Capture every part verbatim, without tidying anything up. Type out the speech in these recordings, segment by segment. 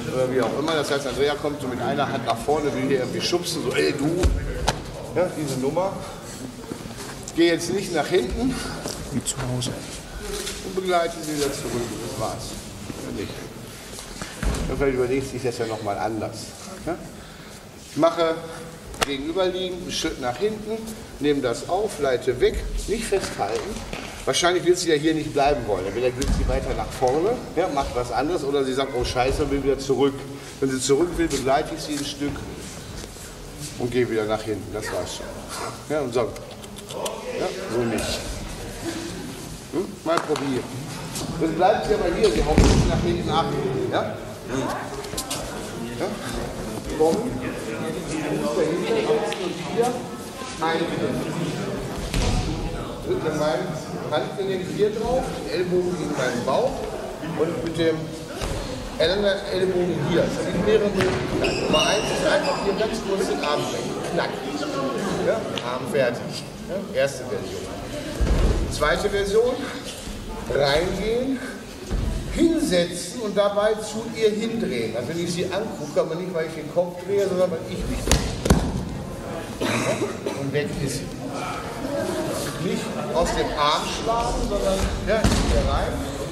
oder wie auch immer. Das heißt, Andrea kommt so mit einer Hand nach vorne, will hier irgendwie schubsen, so, ey du, ja, diese Nummer. Geh jetzt nicht nach hinten. Wie zu Hause. Und begleite sie wieder zurück. Das war's. Ja, nicht. Und vielleicht überlegst du dich das ja nochmal anders. Ja? Ich mache gegenüberliegend einen Schritt nach hinten, nehme das auf, leite weg, nicht festhalten. Wahrscheinlich wird sie ja hier nicht bleiben wollen. Entweder geht sie weiter nach vorne, ja, macht was anderes, oder sie sagt, oh Scheiße, will wieder zurück. Wenn sie zurück will, begleite ich sie ein Stück und gehe wieder nach hinten. Das war's schon. Ja, und so. Ja, so nicht. Hm? Mal probieren. Dann bleibt sie aber hier, sie haut nicht nach hinten ab. Ja? Ja? Kommen. Hier. Einknicken. Drücke mein Handgelenk hier drauf, den Ellbogen gegen meinen Bauch und mit dem Ellenbogen hier. Das sind mehrere Möglichkeiten. Nummer eins ist einfach hier ganz kurz den Arm weg. Knack. Ja? Arm fertig. Ja? Erste Version. Zweite Version. Reingehen, hinsetzen und dabei zu ihr hindrehen. Also wenn ich sie angucke, aber nicht, weil ich den Kopf drehe, sondern weil ich mich drehe. Ja? Und weg ist sie. Nicht aus dem Arm schlagen, sondern ja, hier rein.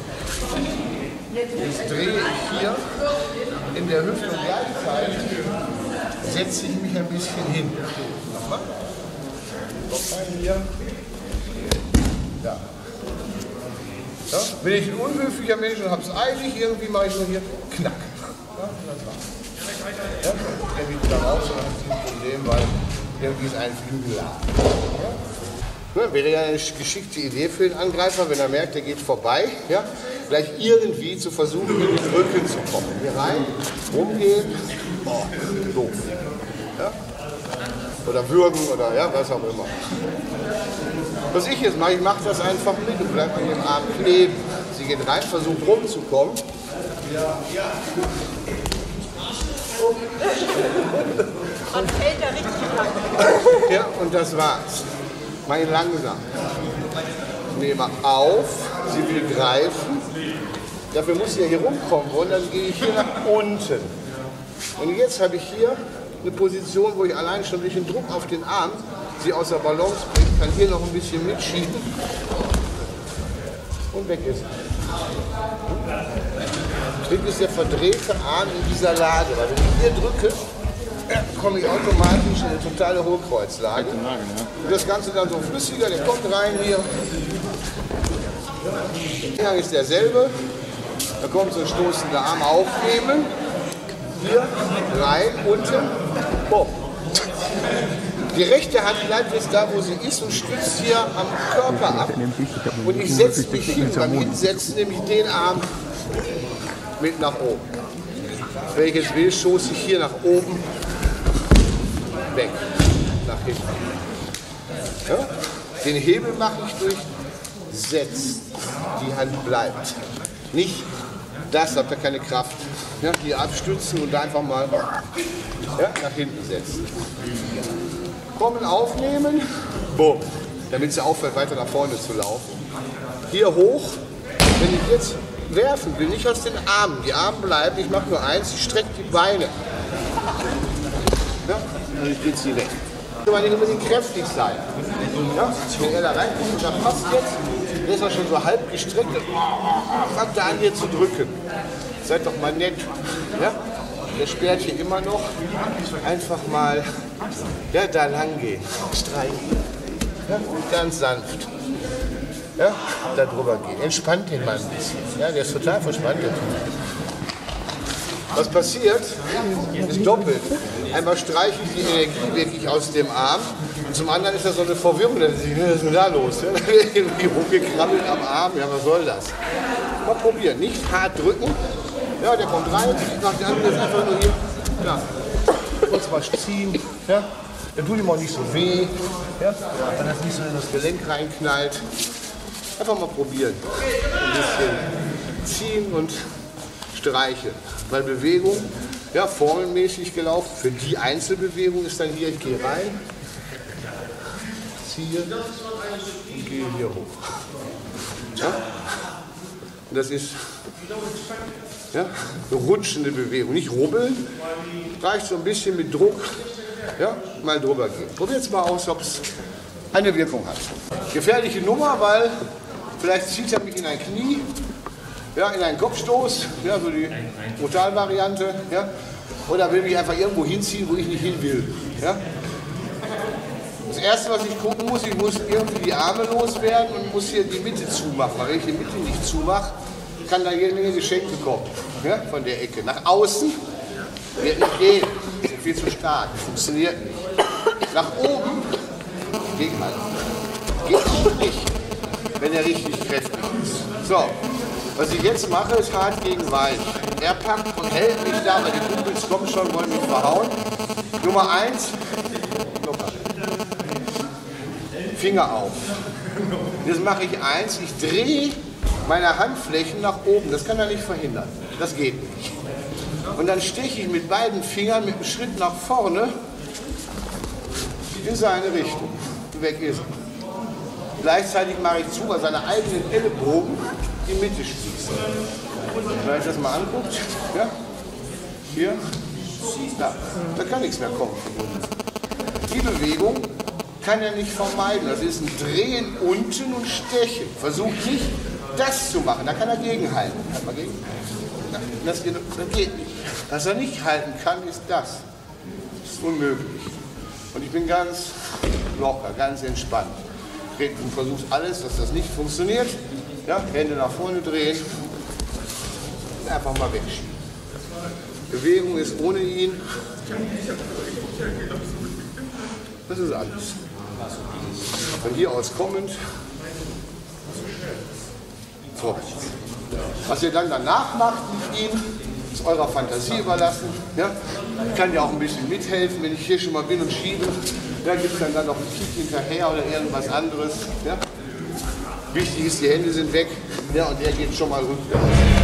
Jetzt drehe ich hier in der Hüfte und gleichzeitig setze ich mich ein bisschen hin. Nochmal. Noch ein hier. Da. Ja, bin ich ein unhöflicher Mensch und habe es eilig, irgendwie mache ich nur hier knack. Ja, das war's. Ja, irgendwie wieder raus und dann ist ein Problem, weil irgendwie ist ein Flügel da. Ja? Ja, wäre ja eine geschickte Idee für den Angreifer, wenn er merkt, der geht vorbei, ja, gleich irgendwie zu versuchen, in den Rücken zu kommen. Hier rein, rumgehen, oh, doof. Ja? Oder würgen oder ja, was auch immer. Was ich jetzt mache, ich mache das einfach mit und bleibe mit dem Arm kleben. Sie geht rein, versucht rumzukommen. Man fällt da richtig lang. Ja, und das war's. Mach ihn langsam. Nehme auf, sie will greifen. Dafür muss sie ja hier rumkommen und dann gehe ich hier nach unten. Und jetzt habe ich hier eine Position, wo ich allein schon durch den Druck auf den Arm sie aus der Balance bringt, kann hier noch ein bisschen mitschieben und weg ist. Trick ist der verdrehte Arm in dieser Lage, weil wenn ich hier drücke, komme ich automatisch in eine totale Hohlkreuzlage. Und das Ganze dann so flüssiger, der kommt rein hier. Der Eingang ist derselbe, da kommt so ein stoßender Arm aufnehmen, hier rein, unten, boom. Die rechte Hand bleibt jetzt da, wo sie ist und stützt hier am Körper ab. Und ich setze mich hin. Beim Hinsetzen nehme ich den Arm mit nach oben. Wenn ich jetzt will, stoße ich hier nach oben weg, nach hinten. Ja? Den Hebel mache ich durch Setzen. Die Hand bleibt. Nicht das, habt ihr keine Kraft. Ja? Hier abstützen und einfach mal ja, nach hinten setzen. Kommen, aufnehmen, boom, damit sie aufhört, weiter nach vorne zu laufen. Hier hoch, wenn ich jetzt werfen will, nicht aus den Armen, die Arme bleiben, ich mache nur eins, ich strecke die Beine. Ja, und ich geht sie weg. Aber nicht unbedingt kräftig sein. Ja, wenn er da reinkommt und da passt jetzt, der ist auch schon so halb gestreckt, fangt da an hier zu drücken. Seid doch mal nett. Ja? Der sperrt hier immer noch. Einfach mal ja, da lang gehen. Streichen. Ja, ganz sanft. Ja, da drüber gehen. Entspannt den mal ein bisschen. Ja, der ist total verspannt. Was passiert, ist doppelt. Einmal streiche ich die Energie wirklich aus dem Arm und zum anderen ist das so eine Verwirrung. Was ist denn da los? Ja, irgendwie rumgekrabbelt am Arm. Ja, was soll das? Mal probieren. Nicht hart drücken. Ja, der kommt rein, ich mache den anderen jetzt einfach nur hier. Ja. Kurz mal ziehen. Ja. Dann tut ihm auch nicht so weh. Ja. Wenn das nicht so in das Gelenk reinknallt. Einfach mal probieren. Ein bisschen ziehen und streichen. Weil Bewegung, ja, formelmäßig gelaufen. Für die Einzelbewegung ist dann hier, ich gehe rein, ziehe und gehe hier hoch. Ja. Und das ist Ja? Eine rutschende Bewegung, nicht rubbeln. Reicht so ein bisschen mit Druck. Ja? Mal drüber gehen. Probiert es mal aus, ob es eine Wirkung hat. Gefährliche Nummer, weil vielleicht zieht er mich in ein Knie, ja, in einen Kopfstoß, ja, so die Brutalvariante. Ja? Oder will mich einfach irgendwo hinziehen, wo ich nicht hin will. Ja? Das Erste, was ich gucken muss, ich muss irgendwie die Arme loswerden und muss hier die Mitte zumachen. Weil wenn ich die Mitte nicht zumache, kann da jede Menge Geschenke kommen, ja, von der Ecke. Nach außen wird nicht gehen, ist viel zu stark, funktioniert nicht. Nach oben gegenhalten. Geht auch nicht, wenn er richtig kräftig ist. So, was ich jetzt mache, ist hart gegen weich. Er packt und hält mich da, weil die Kumpels kommen schon, wollen mich verhauen. Nummer eins, locker. Finger auf. Jetzt mache ich eins, ich drehe meine Handflächen nach oben. Das kann er nicht verhindern. Das geht nicht. Und dann steche ich mit beiden Fingern mit einem Schritt nach vorne in seine Richtung. Weg ist er. Gleichzeitig mache ich zu, weil seine eigenen Ellenbogen die Mitte schließen. Wenn ihr euch das mal anguckt, ja, hier, da, da kann nichts mehr kommen. Die Bewegung kann er nicht vermeiden. Das ist ein Drehen unten und Stechen. Versucht nicht, das zu machen. Da kann er gegenhalten. Kann man gegen? Das, das geht nicht. Was er nicht halten kann, ist das. Das ist unmöglich. Und ich bin ganz locker, ganz entspannt. Und versuche alles, dass das nicht funktioniert. Ja, Hände nach vorne drehen. Einfach mal wegschieben. Bewegung ist ohne ihn. Das ist alles. Von hier aus kommend. So. Was ihr dann danach macht mit ihm, ist eurer Fantasie überlassen. Ja? Ich kann ja auch ein bisschen mithelfen, wenn ich hier schon mal bin und schiebe. Da gibt es dann, dann noch einen Kick hinterher oder irgendwas anderes. Ja? Wichtig ist, die Hände sind weg, ja, und er geht schon mal rückwärts.